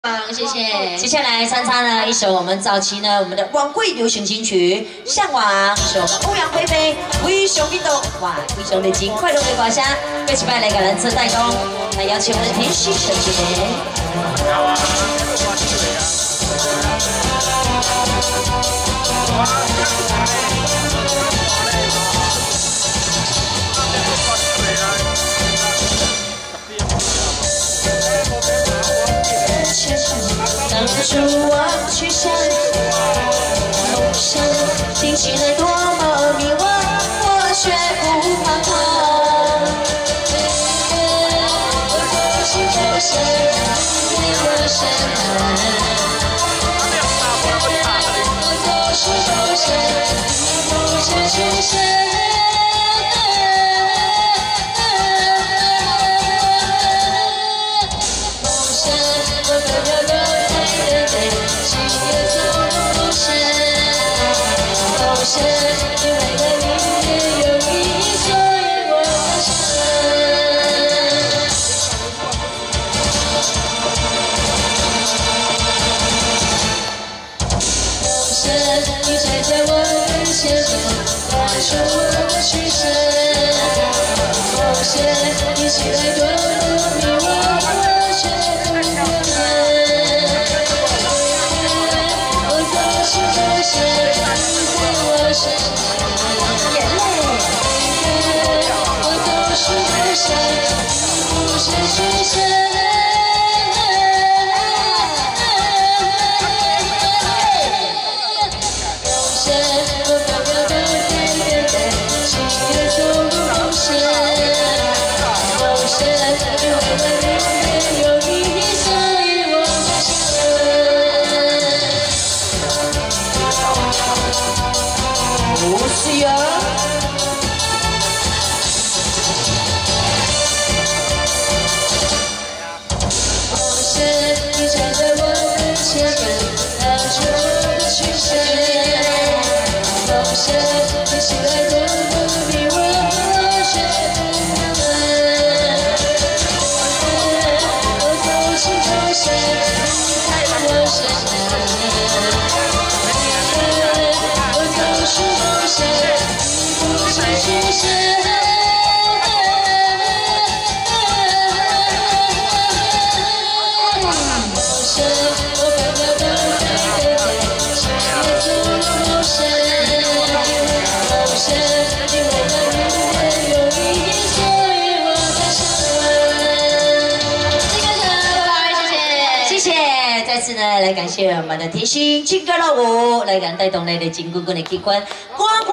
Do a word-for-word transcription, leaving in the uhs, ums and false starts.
谢谢。接下来三叉呢，一首我们早期呢我们的晚会流行金曲《向往》，是我们欧阳菲菲非常激动，哇，非常的劲，快乐的歌声，一起来给咱做带动，来邀请我们的天使小姐姐。 当初我去想梦想，听起来多么迷惘，我却不彷徨。我走心走神，为我深我走心走神，不知去身。 你站在我面前，拉出我的曲线。梦想一起来多么迷惘，我却不能。我走心走神，在我身边。眼泪。我走心走神，不是曲线。 不是呀。梦想你站在我面前，拉住我的曲线。梦想你起来多么迷惘，我却不能。我走心走神，在我身边。 再次呢，来感谢我们的甜心劲歌热舞，来感带动来的金姑姑的机关光。